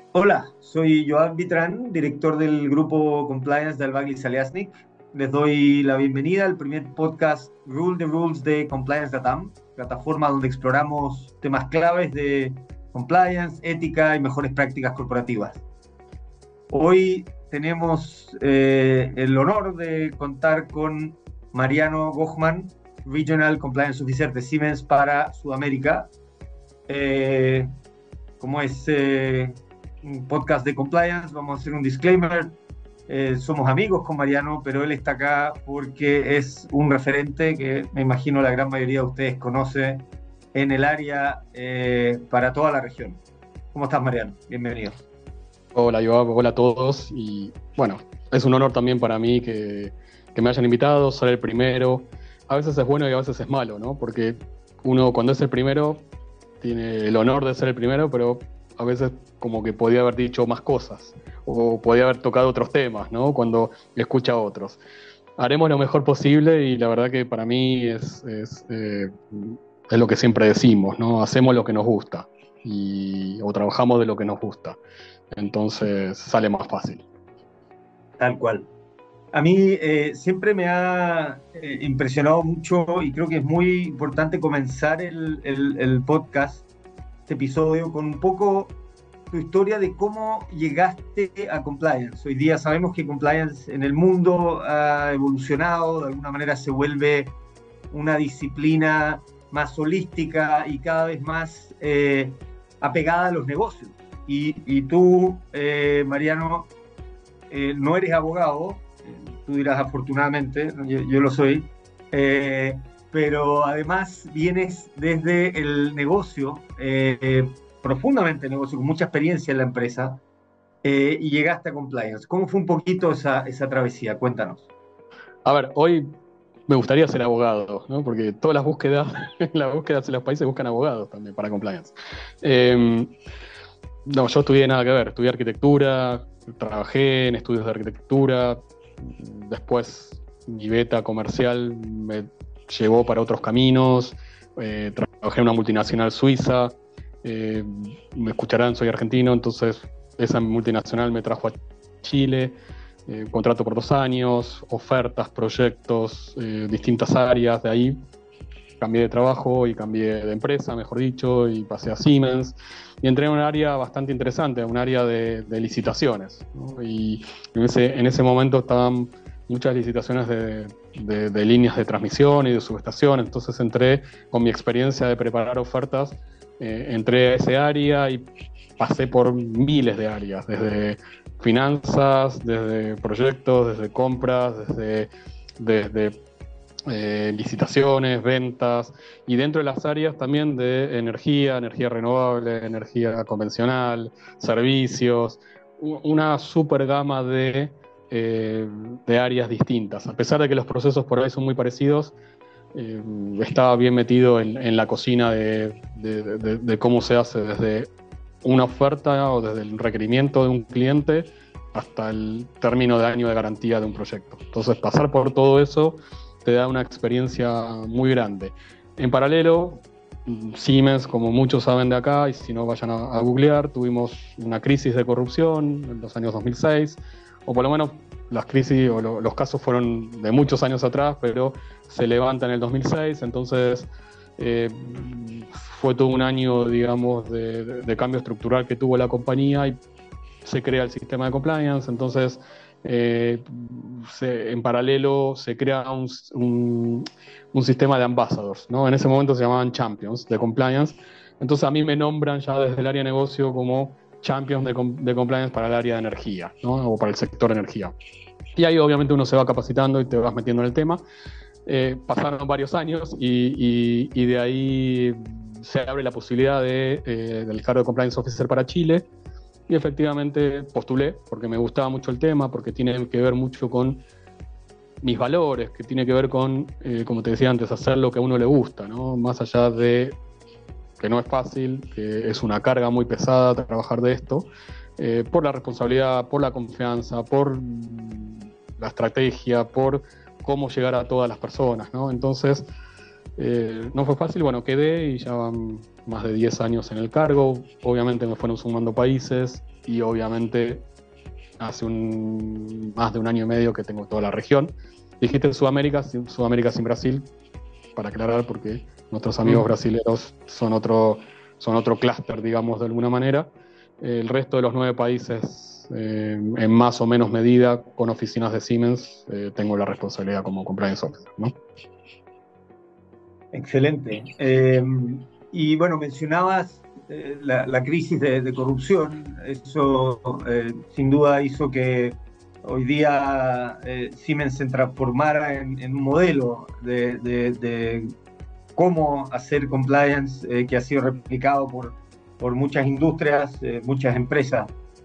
Hola, soy Joan Vitrán, director del grupo Compliance de Albagli Saliasnik. Les doy la bienvenida al primer podcast Rule the Rules de Compliance Latam, plataforma donde exploramos temas claves de compliance, ética y mejores prácticas corporativas. Hoy tenemos el honor de contar con Mariano Gochman, Regional Compliance Officer de Siemens para Sudamérica. Eh, como es un podcast de compliance, vamos a hacer un disclaimer. Somos amigos con Mariano, pero él está acá porque es un referente que me imagino la gran mayoría de ustedes conoce en el área para toda la región. ¿Cómo estás, Mariano? Bienvenido. Hola, Joab, hola a todos. Y bueno, es un honor también para mí que me hayan invitado, ser el primero. A veces es bueno y a veces es malo, ¿no? Porque uno cuando es el primero tiene el honor de ser el primero, pero a veces como que podía haber dicho más cosas o podía haber tocado otros temas, ¿no? Cuando escucha a otros. Haremos lo mejor posible y la verdad que para mí es lo que siempre decimos, ¿no? Hacemos lo que nos gusta o trabajamos de lo que nos gusta. Entonces sale más fácil. Tal cual. A mí siempre me ha impresionado mucho y creo que es muy importante comenzar el podcast, este episodio, con un poco tu historia de cómo llegaste a compliance. Hoy día sabemos que compliance en el mundo ha evolucionado, de alguna manera se vuelve una disciplina más holística y cada vez más apegada a los negocios. Y tú, Mariano, no eres abogado, tú dirás afortunadamente, yo lo soy, eh, pero además vienes desde el negocio, profundamente el negocio, con mucha experiencia en la empresa, y llegaste a compliance. ¿Cómo fue un poquito esa travesía? Cuéntanos. A ver, hoy me gustaría ser abogado, ¿no? Porque todas las búsquedas, las búsquedas en los países buscan abogados también para compliance. Eh, no, yo estudié nada que ver, estudié arquitectura, trabajé en estudios de arquitectura, después mi beta comercial me llevó para otros caminos, trabajé en una multinacional suiza, eh, me escucharán, soy argentino, entonces esa multinacional me trajo a Chile, contrato por 2 años, ofertas, proyectos, distintas áreas, de ahí cambié de trabajo y cambié de empresa, mejor dicho, y pasé a Siemens. Y entré en un área bastante interesante, un área de licitaciones, ¿no? Y en ese momento estaban muchas licitaciones de líneas de transmisión y de subestación, entonces entré con mi experiencia de preparar ofertas, entré a ese área y pasé por miles de áreas, desde finanzas, desde proyectos, desde compras, desde licitaciones, ventas, y dentro de las áreas también de energía, energía renovable, energía convencional, servicios, una super gama de áreas distintas. A pesar de que los procesos por ahí son muy parecidos, estaba bien metido en la cocina de cómo se hace desde una oferta o desde el requerimiento de un cliente hasta el término de año de garantía de un proyecto. Entonces, pasar por todo eso te da una experiencia muy grande. En paralelo, Siemens, como muchos saben de acá, y si no vayan a googlear, tuvimos una crisis de corrupción en los años 2006, o por lo menos las crisis o los casos fueron de muchos años atrás, pero se levanta en el 2006, entonces eh, fue todo un año, digamos, de cambio estructural que tuvo la compañía y se crea el sistema de compliance, entonces eh, en paralelo se crea un sistema de ambassadors, ¿no? En ese momento se llamaban champions de compliance, entonces a mí me nombran ya desde el área de negocio como champions de compliance para el área de energía, ¿no? O para el sector energía. Y ahí obviamente uno se va capacitando y te vas metiendo en el tema. Pasaron varios años y de ahí se abre la posibilidad del cargo de Compliance Officer para Chile y efectivamente postulé porque me gustaba mucho el tema, porque tiene que ver mucho con mis valores, que tiene que ver con, como te decía antes, hacer lo que a uno le gusta, ¿no? Más allá de que no es fácil, que es una carga muy pesada trabajar de esto, por la responsabilidad, por la confianza, por la estrategia, por cómo llegar a todas las personas, ¿no? Entonces, No fue fácil, bueno, quedé y ya van más de 10 años en el cargo. Obviamente me fueron sumando países y obviamente hace más de un año y medio que tengo toda la región. Dijiste Sudamérica sin Brasil, para aclarar, porque nuestros amigos brasileños son otro clúster, digamos, de alguna manera. El resto de los 9 países, en más o menos medida, con oficinas de Siemens, tengo la responsabilidad como compliance officer, ¿no? Excelente. Y bueno, mencionabas la crisis de corrupción. Eso sin duda hizo que hoy día Siemens se transformara en un modelo de cómo hacer compliance que ha sido replicado por muchas industrias, muchas empresas.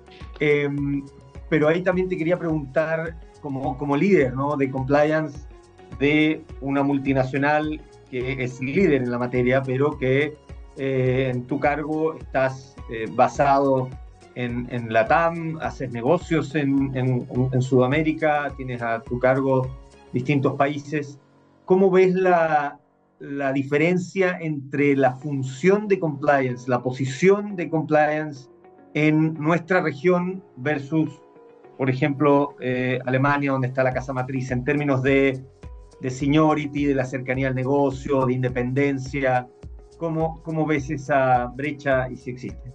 Pero ahí también te quería preguntar, como líder, ¿no?, de compliance de una multinacional que es líder en la materia, pero que en tu cargo estás basado en LATAM, haces negocios en Sudamérica, tienes a tu cargo distintos países. ¿Cómo ves la diferencia entre la función de compliance, la posición de compliance en nuestra región versus, por ejemplo, Alemania, donde está la casa matriz, en términos de seniority, de la cercanía al negocio, de independencia? ¿Cómo ves esa brecha y si existe?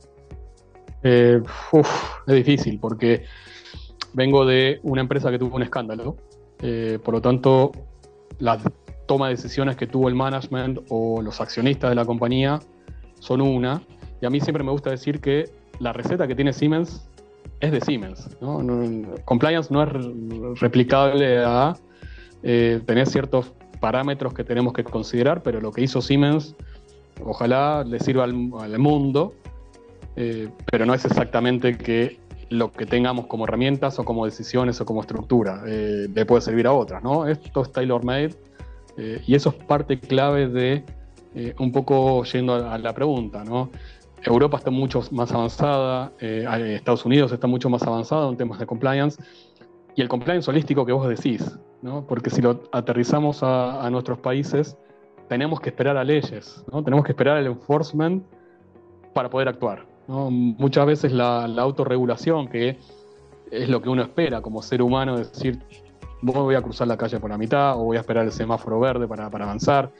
Es difícil porque vengo de una empresa que tuvo un escándalo, por lo tanto la toma de decisiones que tuvo el management o los accionistas de la compañía son una, y a mí siempre me gusta decir que la receta que tiene Siemens es de Siemens, ¿no? Compliance no es replicable a tener ciertos parámetros que tenemos que considerar, pero lo que hizo Siemens ojalá le sirva al mundo, pero no es exactamente que lo que tengamos como herramientas o como decisiones o como estructura le puede servir a otras, ¿no? Esto es tailor-made, y eso es parte clave de un poco yendo a la pregunta, ¿no? Europa está mucho más avanzada, Estados Unidos está mucho más avanzado en temas de compliance, y el compliance holístico que vos decís, ¿no? Porque si lo aterrizamos a nuestros países, tenemos que esperar a leyes, ¿no? Tenemos que esperar al enforcement para poder actuar, ¿no? Muchas veces la autorregulación, que es lo que uno espera como ser humano, decir, voy a cruzar la calle por la mitad o voy a esperar el semáforo verde para avanzar.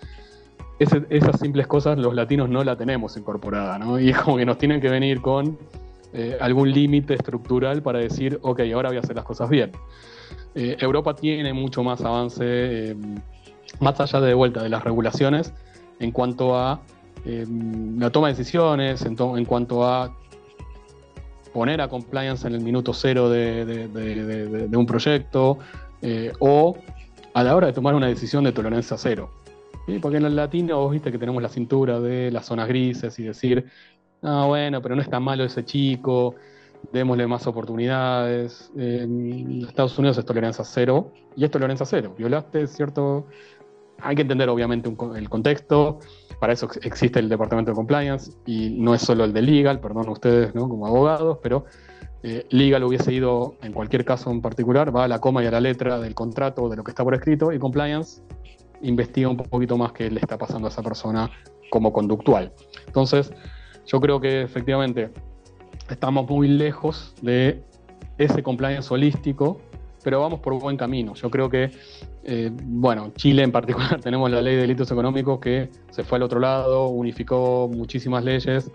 Esas simples cosas los latinos no la tenemos incorporada, ¿no? Y es como que nos tienen que venir con algún límite estructural para decir, ok, ahora voy a hacer las cosas bien. Europa tiene mucho más avance, más allá de vuelta de las regulaciones, en cuanto a la toma de decisiones, en cuanto a poner a compliance en el minuto cero de un proyecto, o a la hora de tomar una decisión de tolerancia cero. ¿Sí? Porque en el latino vos viste que tenemos la cintura de las zonas grises y decir, no, bueno, pero no es tan malo ese chico, démosle más oportunidades. En Estados Unidos es tolerancia cero, y es tolerancia cero. Violaste, ¿cierto? Hay que entender obviamente el contexto, para eso existe el departamento de compliance, y no es solo el de legal, perdón ustedes, ¿no?, como abogados, pero legal hubiese ido, en cualquier caso en particular, va a la coma y a la letra del contrato, de lo que está por escrito, y compliance investiga un poquito más qué le está pasando a esa persona como conductual. Entonces, yo creo que efectivamente estamos muy lejos de ese compliance holístico, pero vamos por buen camino. Yo creo que, bueno, Chile en particular tenemos la ley de delitos económicos que se fue al otro lado, unificó muchísimas leyes,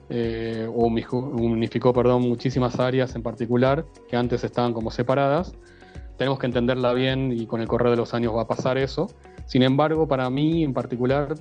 unificó, muchísimas áreas en particular que antes estaban como separadas. Tenemos que entenderla bien y con el correr de los años va a pasar eso. Sin embargo, para mí en particular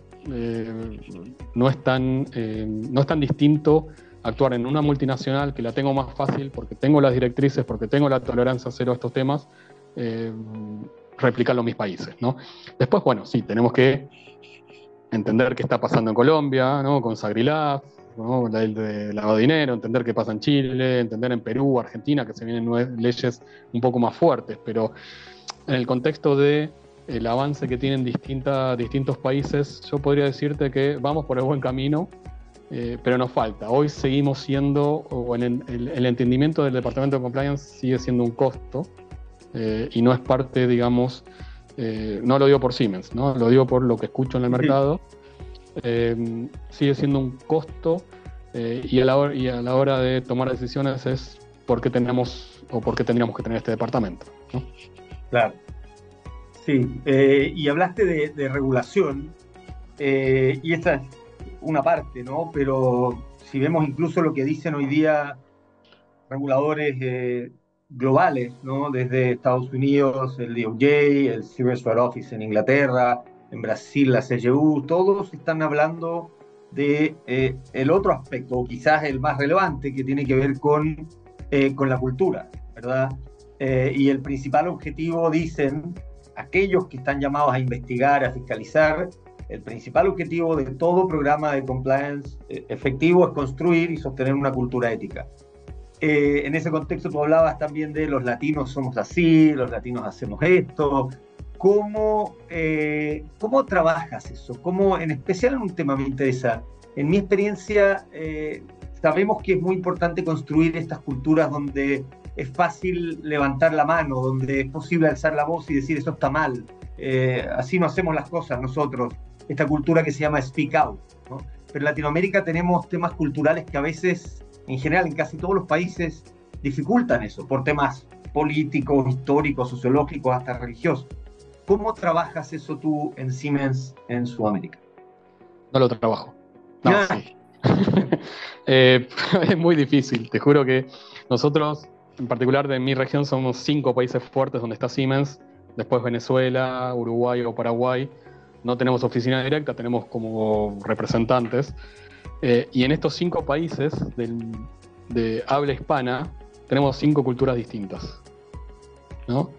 no es tan distinto actuar en una multinacional, que la tengo más fácil porque tengo las directrices, porque tengo la tolerancia cero a estos temas, replicarlo en mis países, ¿no? Después, bueno, sí, tenemos que entender qué está pasando en Colombia, ¿no?, con Sagrilaf, ¿no?, la ley de lavado de dinero, entender qué pasa en Chile, entender en Perú, Argentina, que se vienen leyes un poco más fuertes, pero en el contexto de el avance que tienen distintos países, yo podría decirte que vamos por el buen camino, pero nos falta. Hoy seguimos siendo, o en el entendimiento del Departamento de Compliance sigue siendo un costo, y no es parte, digamos, No lo digo por Siemens, ¿no? Lo digo por lo que escucho en el mercado. Sigue siendo un costo y a la hora de tomar decisiones es por qué tenemos o por qué tendríamos que tener este departamento, ¿no? Claro. Sí, y hablaste de regulación, y esta es una parte, ¿no? Pero si vemos incluso lo que dicen hoy día reguladores globales, ¿no? Desde Estados Unidos, el DOJ, el Serious Fraud Office en Inglaterra, en Brasil la CGU, todos están hablando de el otro aspecto, o quizás el más relevante, que tiene que ver con la cultura, ¿verdad? Y el principal objetivo, dicen aquellos que están llamados a investigar, a fiscalizar, el principal objetivo de todo programa de compliance efectivo es construir y sostener una cultura ética. En ese contexto tú hablabas también de los latinos somos así, los latinos hacemos esto. ¿Cómo trabajas eso? ¿Cómo, en especial en un tema me interesa? En mi experiencia, sabemos que es muy importante construir estas culturas donde es fácil levantar la mano, donde es posible alzar la voz y decir eso está mal. Así no hacemos las cosas nosotros. Esta cultura que se llama speak out, ¿no? Pero en Latinoamérica tenemos temas culturales que a veces, en general, en casi todos los países, dificultan eso, por temas políticos, históricos, sociológicos, hasta religiosos. ¿Cómo trabajas eso tú en Siemens en Sudamérica? No lo trabajo. No, sí. Es muy difícil. Te juro que nosotros, en particular de mi región, somos 5 países fuertes donde está Siemens. Después Venezuela, Uruguay o Paraguay. No tenemos oficina directa, tenemos como representantes. Y en estos 5 países de habla hispana tenemos 5 culturas distintas, ¿no?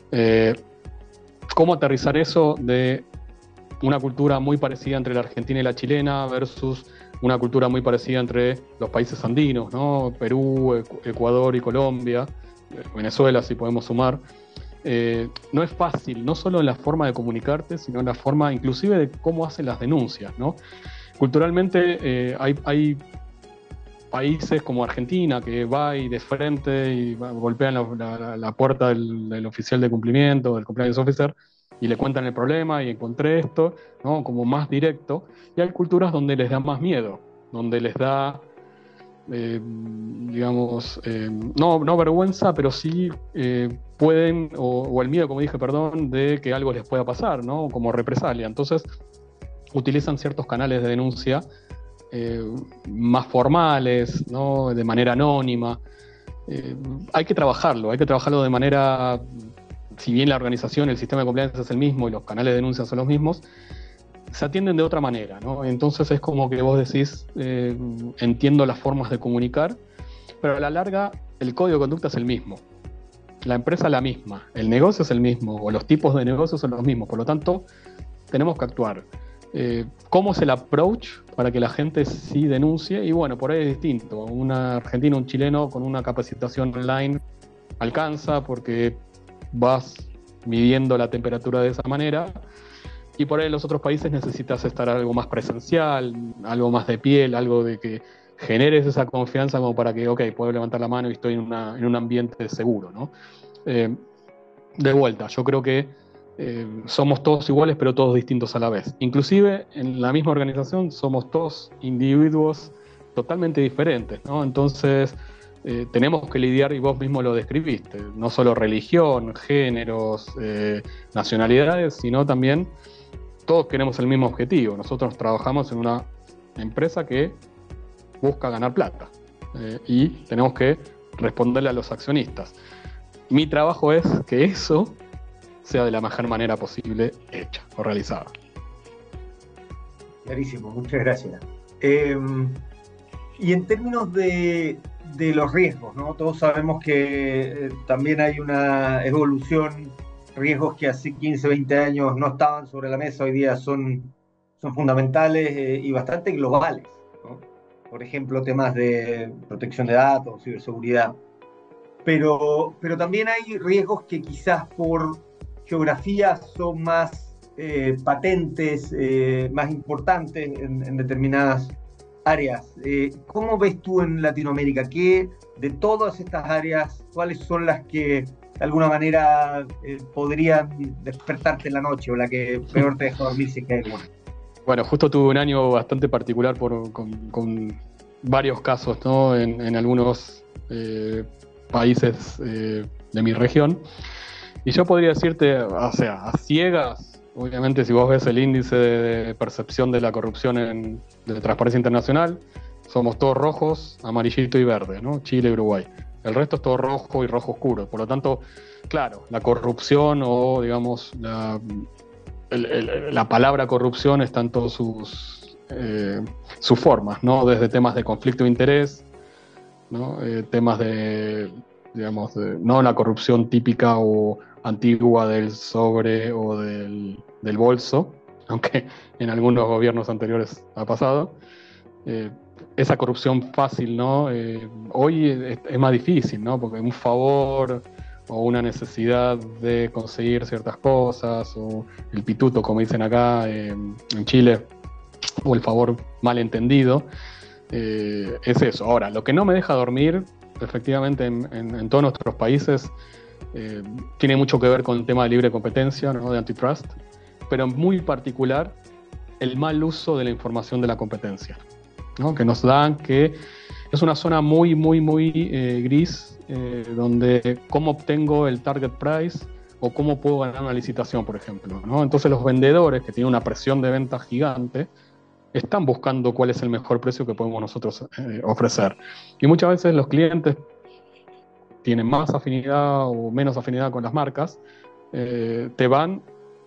¿Cómo aterrizar eso de una cultura muy parecida entre la argentina y la chilena versus una cultura muy parecida entre los países andinos, ¿no? Perú, Ecuador y Colombia, Venezuela, si podemos sumar? No es fácil, no solo en la forma de comunicarte, sino en la forma inclusive de cómo hacen las denuncias, ¿no? Culturalmente hay países como Argentina que va y de frente y golpean la puerta del oficial de cumplimiento, del compliance officer, y le cuentan el problema y encontré esto, ¿no? Como más directo. Y hay culturas donde les da más miedo, donde les da, digamos, no vergüenza, pero sí pueden, o el miedo, como dije, perdón, de que algo les pueda pasar, ¿no? Como represalia. Entonces utilizan ciertos canales de denuncia más formales, ¿no? De manera anónima. Hay que trabajarlo de manera, si bien la organización, el sistema de compliance es el mismo y los canales de denuncia son los mismos, se atienden de otra manera, ¿no? Entonces es como que vos decís, entiendo las formas de comunicar, pero a la larga el código de conducta es el mismo, la empresa es la misma, el negocio es el mismo, o los tipos de negocios son los mismos, por lo tanto tenemos que actuar. ¿Cómo es el approach para que la gente sí denuncie? Y bueno, por ahí es distinto. Un argentino, un chileno con una capacitación online alcanza porque vas midiendo la temperatura de esa manera, y por ahí en los otros países necesitas estar algo más presencial, algo más de piel, algo de que generes esa confianza como para que, ok, puedo levantar la mano y estoy en un ambiente seguro, ¿no? De vuelta, yo creo que somos todos iguales pero todos distintos a la vez. Inclusive en la misma organización somos todos individuos totalmente diferentes, ¿no? Entonces tenemos que lidiar, y vos mismo lo describiste, no solo religión, géneros, nacionalidades, sino también todos queremos el mismo objetivo. Nosotros trabajamos en una empresa que busca ganar plata y tenemos que responderle a los accionistas. Mi trabajo es que eso sea de la mejor manera posible hecha o realizada. Clarísimo, muchas gracias. Y en términos de los riesgos, ¿no? Todos sabemos que también hay una evolución, riesgos que hace 15, 20 años no estaban sobre la mesa, hoy día son fundamentales y bastante globales, ¿no? Por ejemplo, temas de protección de datos, ciberseguridad. Pero también hay riesgos que quizás por geografía son más patentes, más importantes en determinadas áreas. ¿Cómo ves tú en Latinoamérica? ¿Qué de todas estas áreas, cuáles son las que de alguna manera podrían despertarte en la noche o la que peor te deja dormir si es que hay alguna? Bueno, justo tuve un año bastante particular con varios casos, ¿no? En algunos países de mi región. Y yo podría decirte, o sea, a ciegas, obviamente si vos ves el índice de percepción de la corrupción de Transparencia Internacional, somos todos rojos, amarillito y verde, ¿no? Chile y Uruguay. El resto es todo rojo y rojo oscuro. Por lo tanto, claro, la corrupción o, digamos, la palabra corrupción está en todas sus formas, ¿no? Desde temas de conflicto de interés, ¿no? Temas de, digamos, no la corrupción típica o antigua del sobre o del bolso, aunque en algunos gobiernos anteriores ha pasado. Esa corrupción fácil, ¿no? Hoy es más difícil, ¿no? Porque un favor o una necesidad de conseguir ciertas cosas, o el pituto, como dicen acá en Chile, o el favor malentendido, es eso. Ahora, lo que no me deja dormir, efectivamente, en todos nuestros países, tiene mucho que ver con el tema de libre competencia, ¿no? De antitrust, pero muy particular el mal uso de la información de la competencia, ¿no? Que nos dan, que es una zona muy, muy, muy gris, donde cómo obtengo el target price o cómo puedo ganar una licitación, por ejemplo, ¿no? Entonces los vendedores, que tienen una presión de venta gigante, están buscando cuál es el mejor precio que podemos nosotros ofrecer. Y muchas veces los clientes tienen más afinidad o menos afinidad con las marcas, te dan,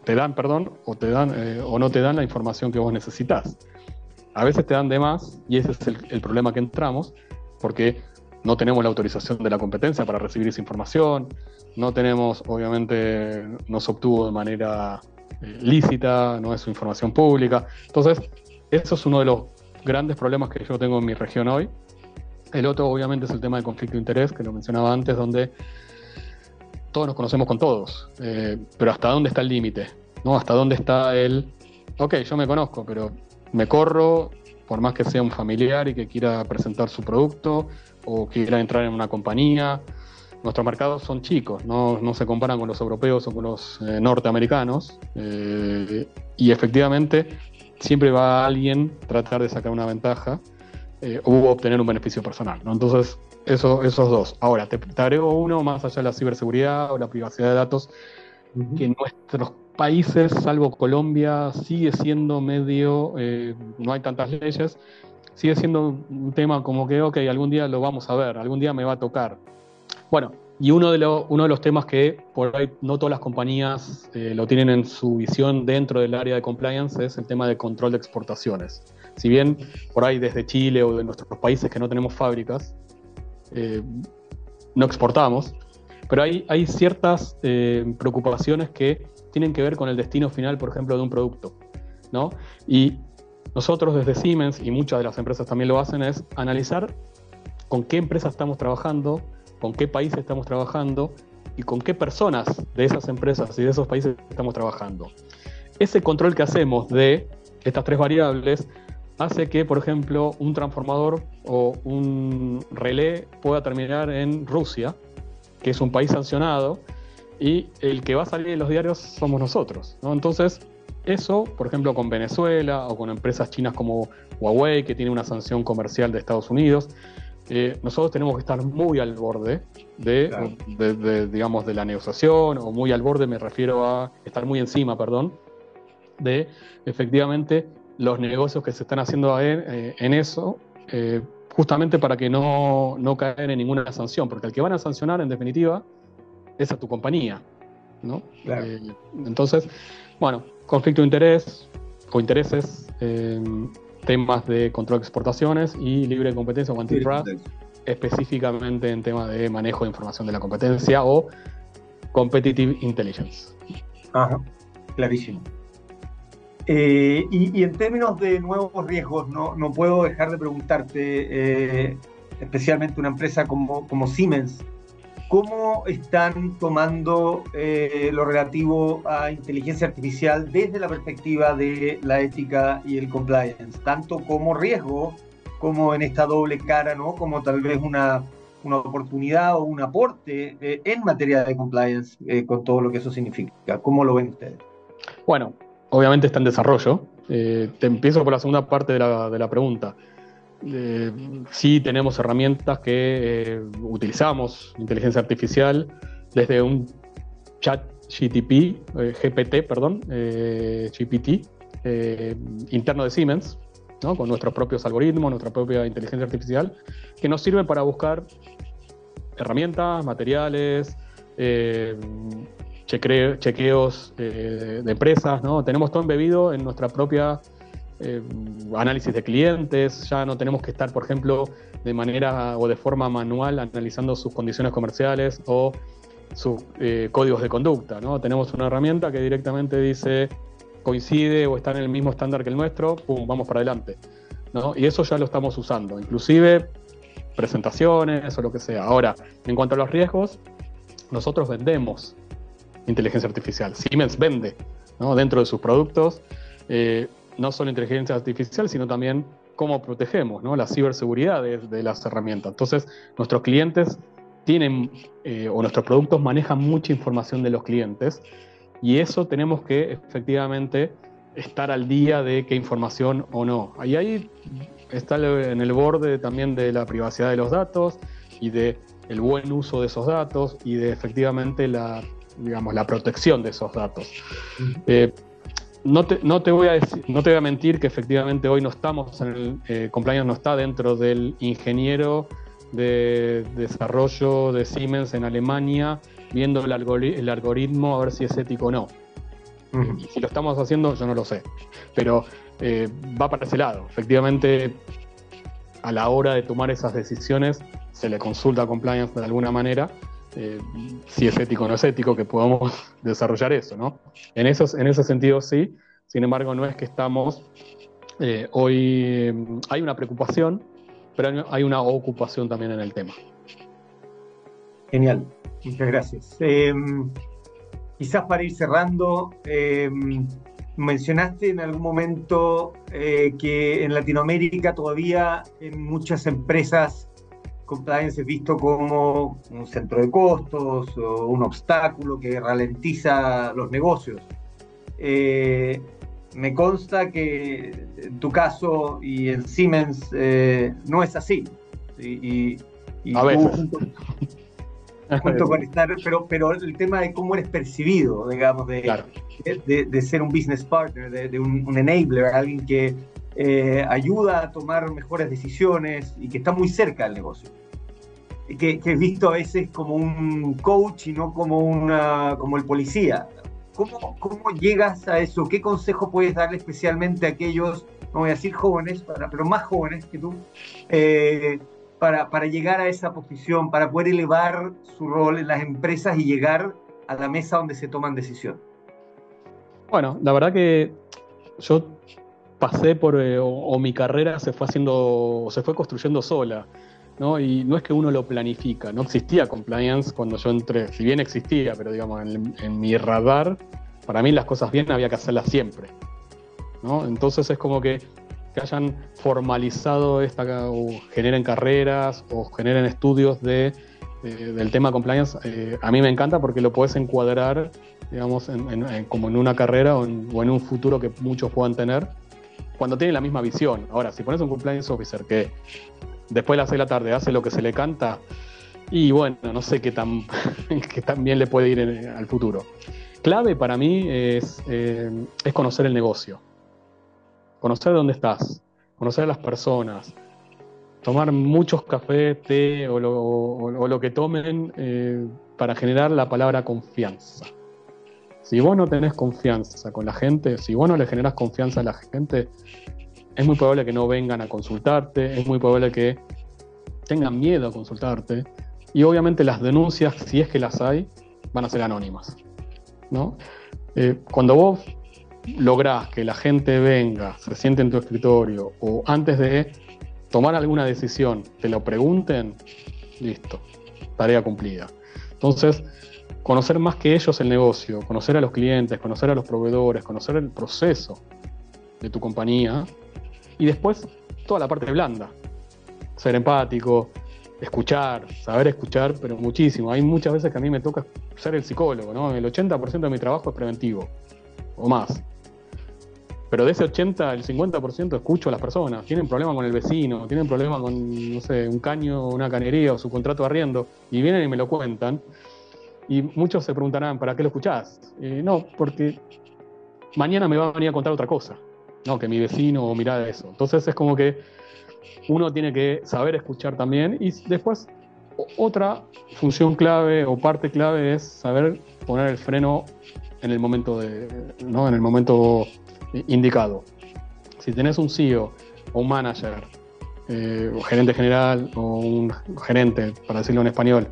o no te dan la información que vos necesitas. A veces te dan de más, y ese es el problema que entramos, porque no tenemos la autorización de la competencia para recibir esa información, no tenemos, obviamente, no se obtuvo de manera lícita, no es información pública. Entonces, eso es uno de los grandes problemas que yo tengo en mi región hoy. El otro, obviamente, es el tema del conflicto de interés, que lo mencionaba antes, donde todos nos conocemos con todos, pero ¿hasta dónde está el límite? ¿No? ¿Hasta dónde está ok, yo me conozco, pero me corro, por más que sea un familiar y que quiera presentar su producto o quiera entrar en una compañía? Nuestros mercados son chicos, no se comparan con los europeos o con los norteamericanos, y efectivamente siempre va a alguien tratar de sacar una ventaja o obtener un beneficio personal, ¿no? Entonces, esos dos. Ahora, te agrego uno más allá de la ciberseguridad o la privacidad de datos, que en nuestros países, salvo Colombia, sigue siendo medio, no hay tantas leyes, sigue siendo un tema como que, ok, algún día lo vamos a ver, algún día me va a tocar. Bueno, y uno de los temas que por ahí no todas las compañías lo tienen en su visión dentro del área de compliance es el tema de control de exportaciones. Si bien por ahí desde Chile o de nuestros países que no tenemos fábricas, no exportamos, pero hay ciertas preocupaciones que tienen que ver con el destino final, por ejemplo, de un producto, ¿no? Y nosotros desde Siemens, y muchas de las empresas también lo hacen, es analizar con qué empresas estamos trabajando, con qué países estamos trabajando y con qué personas de esas empresas y de esos países estamos trabajando. Ese control que hacemos de estas tres variables hace que, por ejemplo, un transformador o un relé pueda terminar en Rusia, que es un país sancionado, y el que va a salir en los diarios somos nosotros, ¿no? Entonces, eso, por ejemplo, con Venezuela o con empresas chinas como Huawei, que tiene una sanción comercial de Estados Unidos, nosotros tenemos que estar muy al borde digamos, de la negociación, o muy al borde, me refiero a estar muy encima, de efectivamente los negocios que se están haciendo en eso, justamente para que no caer en ninguna sanción, porque el que van a sancionar, en definitiva, es a tu compañía, ¿no? Claro. Entonces, bueno, conflicto de interés o intereses, temas de control de exportaciones y libre competencia o antitrust, específicamente en temas de manejo de información de la competencia o competitive intelligence. Ajá, clarísimo. Y en términos de nuevos riesgos, no puedo dejar de preguntarte, especialmente una empresa como Siemens, ¿cómo están tomando lo relativo a inteligencia artificial desde la perspectiva de la ética y el compliance? Tanto como riesgo, como en esta doble cara, ¿no? Como tal vez una una oportunidad o un aporte en materia de compliance con todo lo que eso significa. ¿Cómo lo ven ustedes? Bueno, obviamente está en desarrollo. Te empiezo por la segunda parte de la pregunta. Sí tenemos herramientas que utilizamos, inteligencia artificial, desde un chat GPT, perdón, GPT, interno de Siemens, ¿no? Con nuestros propios algoritmos, nuestra propia inteligencia artificial, que nos sirven para buscar herramientas, materiales, chequeos de empresas, ¿no? Tenemos todo embebido en nuestra propia análisis de clientes. Ya no tenemos que estar, por ejemplo, de manera o de forma manual analizando sus condiciones comerciales o sus códigos de conducta, ¿no? Tenemos una herramienta que directamente dice coincide o está en el mismo estándar que el nuestro, pum, vamos para adelante, ¿no? Y eso ya lo estamos usando, inclusive presentaciones o lo que sea. Ahora, en cuanto a los riesgos, nosotros vendemos inteligencia artificial. Siemens vende, ¿no? Dentro de sus productos, no solo inteligencia artificial, sino también cómo protegemos, ¿no? La ciberseguridad de las herramientas. Entonces, nuestros clientes tienen, o nuestros productos manejan mucha información de los clientes, y eso tenemos que efectivamente estar al día de qué información o no. Y ahí está en el borde también de la privacidad de los datos y de el buen uso de esos datos y de efectivamente la protección de esos datos. No te voy a mentir que efectivamente hoy no estamos en el compliance, no está dentro del ingeniero de desarrollo de Siemens en Alemania viendo el algoritmo a ver si es ético o no. Y si lo estamos haciendo, yo no lo sé. Pero va para ese lado. Efectivamente, a la hora de tomar esas decisiones, se le consulta a compliance de alguna manera, si es ético o no es ético, que podamos desarrollar eso, ¿no? En ese sentido sí. Sin embargo, no es que estamos... hoy hay una preocupación, pero hay una ocupación también en el tema. Genial, muchas gracias. Quizás para ir cerrando, mencionaste en algún momento que en Latinoamérica todavía en muchas empresas compliance es visto como un centro de costos o un obstáculo que ralentiza los negocios. Me consta que en tu caso y en Siemens no es así. Y a veces. Junto con estar, pero el tema de cómo eres percibido, digamos, claro. de ser un business partner, de un enabler, alguien que ayuda a tomar mejores decisiones y que está muy cerca del negocio. Que es visto a veces como un coach y no como el policía. ¿Cómo llegas a eso? ¿Qué consejo puedes darle especialmente a aquellos, no voy a decir jóvenes, pero más jóvenes que tú, para llegar a esa posición, para poder elevar su rol en las empresas y llegar a la mesa donde se toman decisiones? Bueno, la verdad que yo pasé por, o mi carrera se fue construyendo sola, ¿no? Y no es que uno lo planifica, no existía compliance cuando yo entré, si bien existía, pero digamos, en mi radar, para mí las cosas bien había que hacerlas siempre, ¿no? Entonces es como que hayan formalizado o generen carreras o generen estudios del tema compliance, a mí me encanta porque lo puedes encuadrar, digamos, como en una carrera o en un futuro que muchos puedan tener, cuando tienen la misma visión. Ahora, si pones un compliance officer que después de las 6 de la tarde hace lo que se le canta, y bueno, no sé qué tan bien le puede ir al futuro. Clave para mí es conocer el negocio, conocer dónde estás, conocer a las personas, tomar muchos cafés, té o lo que tomen para generar la palabra confianza. Si vos no tenés confianza con la gente, si vos no le generás confianza a la gente, es muy probable que no vengan a consultarte, es muy probable que tengan miedo a consultarte, y obviamente las denuncias, si es que las hay, van a ser anónimas, ¿no? Cuando vos lográs que la gente venga, se siente en tu escritorio, o antes de tomar alguna decisión, te lo pregunten, listo, tarea cumplida. Entonces, conocer más que ellos el negocio, conocer a los clientes, conocer a los proveedores, conocer el proceso de tu compañía, y después toda la parte blanda, ser empático, escuchar, saber escuchar, pero muchísimo. Hay muchas veces que a mí me toca ser el psicólogo, ¿no? El 80% de mi trabajo es preventivo, o más. Pero de ese 80, el 50% escucho a las personas. Tienen problemas con el vecino, tienen problemas con, no sé, un caño, una cañería o su contrato de arriendo, y vienen y me lo cuentan. Y muchos se preguntarán, ¿para qué lo escuchás? No, porque mañana me va a venir a contar otra cosa, ¿no? Que mi vecino o mirá eso. Entonces es como que uno tiene que saber escuchar también, y después otra función clave o parte clave es saber poner el freno en el momento ¿no? En el momento indicado. Si tenés un CEO o un manager, o gerente general o un gerente, para decirlo en español,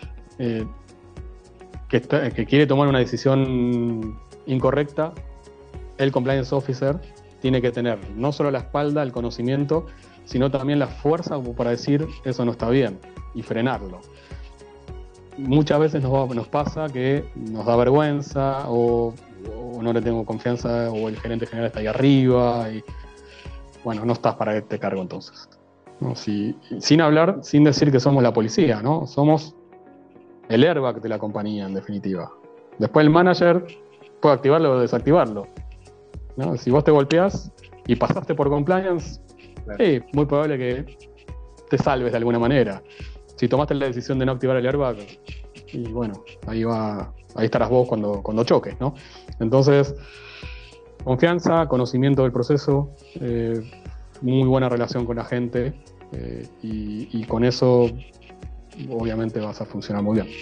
que quiere tomar una decisión incorrecta, el compliance officer tiene que tener no solo la espalda, el conocimiento, sino también la fuerza como para decir eso no está bien y frenarlo. Muchas veces nos pasa que nos da vergüenza o no le tengo confianza o el gerente general está ahí arriba y bueno, no estás para este cargo entonces, ¿no? Sin hablar, sin decir que somos la policía, ¿no? Somos el airbag de la compañía en definitiva. Después el manager puede activarlo o desactivarlo, ¿no? Si vos te golpeás y pasaste por compliance, claro, muy probable que te salves de alguna manera. Si tomaste la decisión de no activar el airbag, y bueno, ahí estarás vos cuando choques, ¿no? Entonces, confianza, conocimiento del proceso, muy buena relación con la gente, y con eso obviamente vas a funcionar muy bien.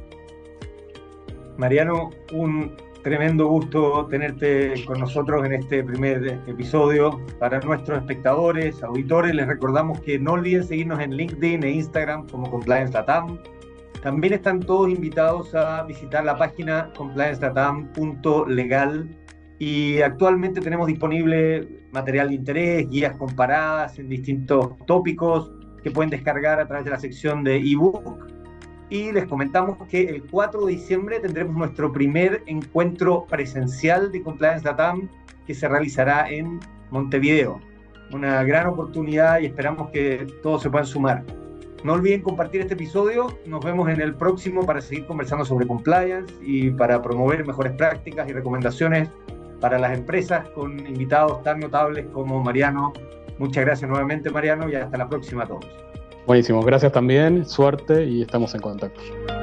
Mariano, un tremendo gusto tenerte con nosotros en este primer episodio. Para nuestros espectadores, auditores, les recordamos que no olviden seguirnos en LinkedIn e Instagram como Compliance Latam. También están todos invitados a visitar la página compliancelatam.legal, y actualmente tenemos disponible material de interés, guías comparadas en distintos tópicos que pueden descargar a través de la sección de ebook. Y les comentamos que el 4 de diciembre tendremos nuestro primer encuentro presencial de Compliance Latam, que se realizará en Montevideo. Una gran oportunidad y esperamos que todos se puedan sumar. No olviden compartir este episodio. Nos vemos en el próximo para seguir conversando sobre compliance y para promover mejores prácticas y recomendaciones para las empresas con invitados tan notables como Mariano. Muchas gracias nuevamente, Mariano, y hasta la próxima a todos. Buenísimo, gracias también, suerte y estamos en contacto.